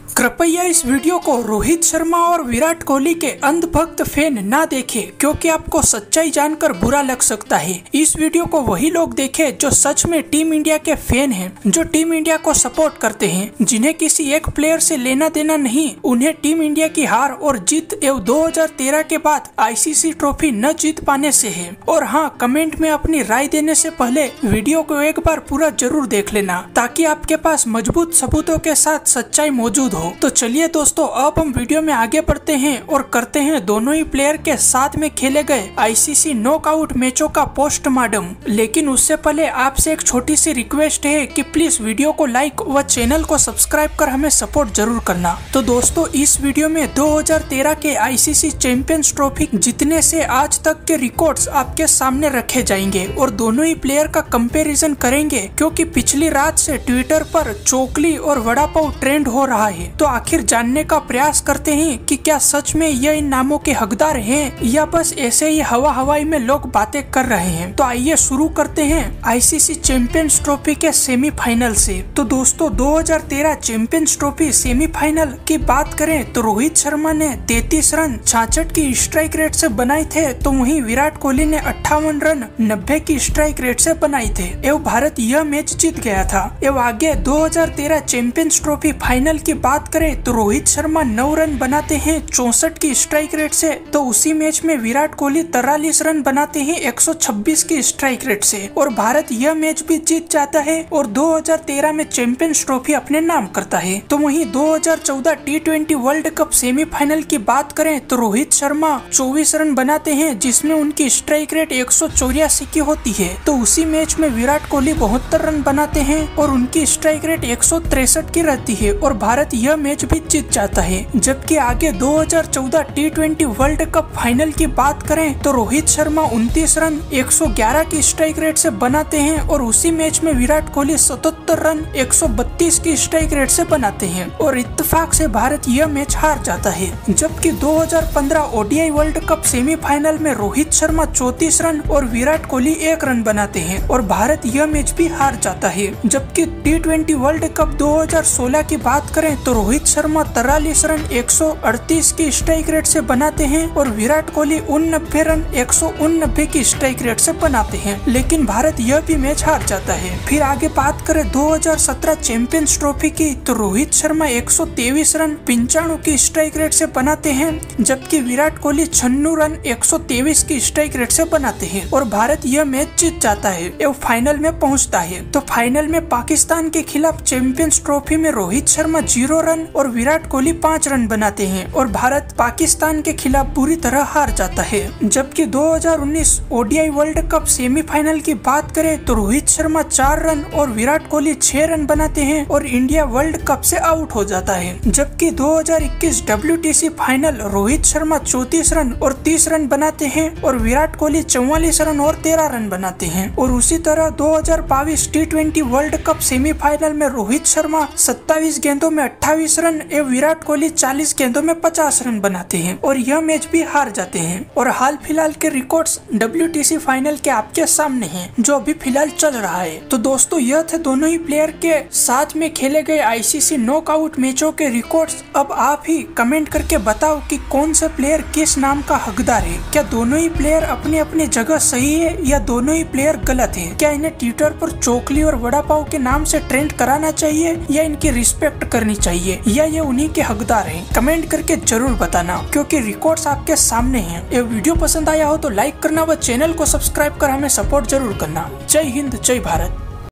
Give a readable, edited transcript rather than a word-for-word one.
कृपया इस वीडियो को रोहित शर्मा और विराट कोहली के अंधभक्त फैन ना देखें, क्योंकि आपको सच्चाई जानकर बुरा लग सकता है। इस वीडियो को वही लोग देखें जो सच में टीम इंडिया के फैन हैं, जो टीम इंडिया को सपोर्ट करते हैं, जिन्हें किसी एक प्लेयर से लेना देना नहीं, उन्हें टीम इंडिया की हार और जीत एवं 2013 के बाद आईसीसी ट्रॉफी न जीत पाने से है। और हाँ, कमेंट में अपनी राय देने से पहले वीडियो को एक बार पूरा जरूर देख लेना, ताकि आपके पास मजबूत सबूतों के साथ सच्चाई मौजूद हो। तो चलिए दोस्तों, अब हम वीडियो में आगे बढ़ते हैं और करते हैं दोनों ही प्लेयर के साथ में खेले गए आईसीसी नॉकआउट मैचों का पोस्टमार्टम। लेकिन उससे पहले आपसे एक छोटी सी रिक्वेस्ट है कि प्लीज वीडियो को लाइक व चैनल को सब्सक्राइब कर हमें सपोर्ट जरूर करना। तो दोस्तों, इस वीडियो में 2013 के आईसीसी चैंपियंस ट्रॉफी जीतने से आज तक के रिकॉर्ड्स आपके सामने रखे जाएंगे और दोनों ही प्लेयर का कंपैरिजन करेंगे, क्योंकि पिछली रात से ट्विटर पर चोकली और वड़ा पाव ट्रेंड हो रहा है। तो आखिर जानने का प्रयास करते हैं कि क्या सच में ये इन नामों के हकदार हैं या बस ऐसे ही हवा हवाई में लोग बातें कर रहे हैं। तो आइए शुरू करते हैं आईसीसी चैंपियंस ट्रॉफी के सेमीफाइनल से। तो दोस्तों, 2013 चैंपियंस ट्रॉफी सेमीफाइनल की बात करें तो रोहित शर्मा ने 33 रन 66 की स्ट्राइक रेट से बनाए थे, तो वहीं विराट कोहली ने 58 रन 90 की स्ट्राइक रेट से बनाए थे एवं भारत यह मैच जीत गया था। एवं आगे 2013 चैंपियंस ट्रॉफी फाइनल की बात करें तो रोहित शर्मा 9 रन बनाते हैं 64 की स्ट्राइक रेट से, तो उसी मैच में विराट कोहली 43 रन बनाते हैं 126 की स्ट्राइक रेट से और भारत यह मैच भी जीत जाता है और 2013 में चैंपियंस ट्रॉफी अपने नाम करता है। तो वहीं 2014 T20 वर्ल्ड कप सेमीफाइनल की बात करें तो रोहित शर्मा 24 रन बनाते हैं, जिसमें उनकी स्ट्राइक रेट 184 की होती है। तो उसी मैच में विराट कोहली 72 रन बनाते हैं और उनकी स्ट्राइक रेट 163 की रहती है और भारत यह मैच भी जीत जाता है। जबकि आगे 2014 T20 वर्ल्ड कप फाइनल की बात करें तो रोहित शर्मा 29 रन 111 की स्ट्राइक रेट से बनाते हैं और उसी मैच में विराट कोहली 77 रन 132 की स्ट्राइक रेट से बनाते हैं और इत्तेफाक से भारत यह मैच हार जाता है। जबकि 2015 ओडीआई वर्ल्ड कप सेमीफाइनल में रोहित शर्मा 34 रन और विराट कोहली 1 रन बनाते हैं और भारत यह मैच भी हार जाता है। जबकि T20 वर्ल्ड कप 2016 की बात करें तो रोहित शर्मा 43 रन 138 की स्ट्राइक रेट से बनाते हैं और विराट कोहली 89 रन 189 की स्ट्राइक रेट से बनाते हैं, लेकिन भारत यह भी मैच हार जाता है। फिर आगे बात करें 2017 चैंपियंस ट्रॉफी की तो रोहित शर्मा 123 रन 95 की स्ट्राइक रेट से बनाते हैं, जबकि विराट कोहली 96 रन 123 की स्ट्राइक रेट से बनाते हैं और भारत यह मैच जीत जाता है एवं फाइनल में पहुंचता है। तो फाइनल में पाकिस्तान के खिलाफ चैंपियंस ट्रॉफी में रोहित शर्मा 0 रन और विराट कोहली 5 रन बनाते हैं और भारत पाकिस्तान के खिलाफ बुरी तरह हार जाता है। जबकि 2019 ओडीआई वर्ल्ड कप सेमीफाइनल की बात करें तो रोहित शर्मा 4 रन और विराट कोहली 6 रन बनाते हैं और इंडिया वर्ल्ड कप से आउट हो जाता है। जबकि 2021 WTC final Rohit Sharma 34 run और 30 रन बनाते हैं और विराट कोहली 44 रन और 13 रन बनाते हैं और उसी तरह 2022 T20 वर्ल्ड कप सेमीफाइनल में रोहित शर्मा 27 गेंदों में 28 रन एवं विराट कोहली 40 गेंदों में 50 रन बनाते हैं और यह मैच भी हार जाते हैं। और हाल फिलहाल के रिकॉर्ड्स WTC फाइनल के आपके सामने हैं, जो अभी फिलहाल चल रहा है। तो दोस्तों, यह थे दोनों ही प्लेयर के साथ में खेले गए आईसीसी नॉकआउट मैचों के रिकॉर्ड्स। अब आप ही कमेंट करके बताओ कि कौन सा प्लेयर किस नाम का हकदार है। क्या दोनों ही प्लेयर अपनी अपनी जगह सही है या दोनों ही प्लेयर गलत है? क्या इन्हें ट्विटर पर चोकली और वड़ा पाव के नाम से ट्रेंड कराना चाहिए या इनकी रिस्पेक्ट करनी चाहिए, या ये उन्हीं के हकदार हैं? कमेंट करके जरूर बताना, क्योंकि रिकॉर्ड्स आपके सामने हैं। ये वीडियो पसंद आया हो तो लाइक करना व चैनल को सब्सक्राइब कर हमें सपोर्ट जरूर करना। जय हिंद, जय भारत।